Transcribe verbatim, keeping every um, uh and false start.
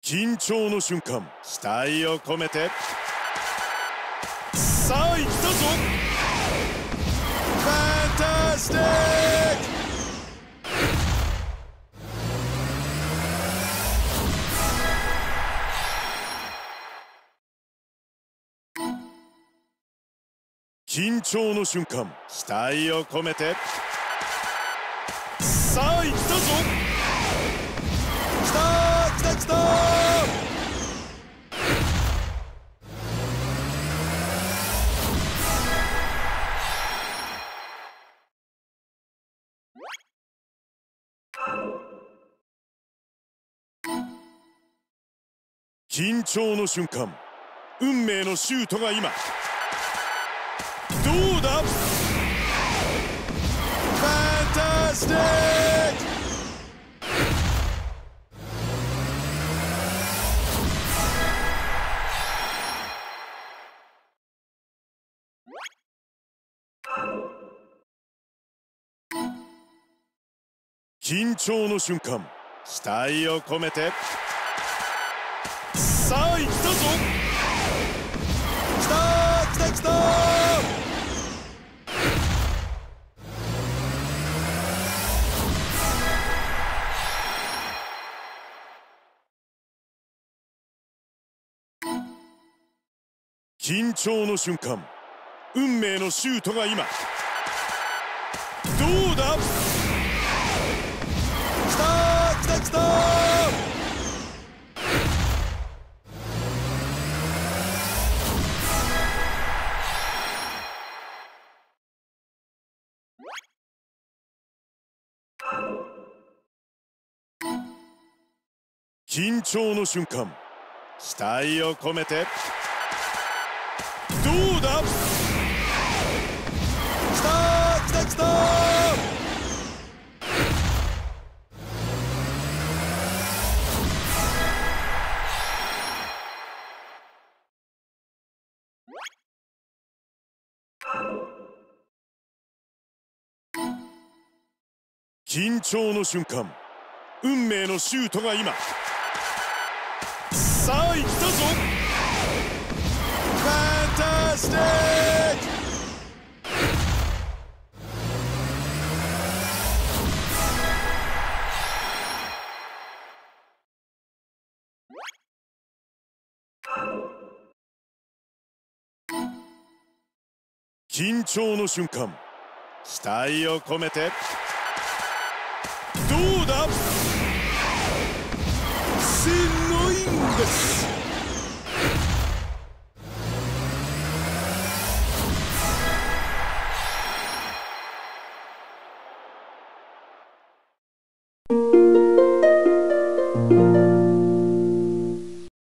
緊張の瞬間、期待を込めて、さあ行ったぞ。ファンタスティック。緊張の瞬間、期待を込めて、さあ行ったぞ。きたきたきた。緊張の瞬間、運命のシュートが今。どうだ。ファンタスティック。緊張の瞬間、期待を込めて、さあ行ったぞ。きたきたきた。緊張の瞬間、運命のシュートが今。どうだ。きたきたきた。緊張の瞬間、期待を込めて、どうだ。きたきたきた。緊張の瞬間、運命のシュートが今。さあ行ったぞ。ファンタスティック。緊張の瞬間、期待を込めて、どうだ。すごいんです。 you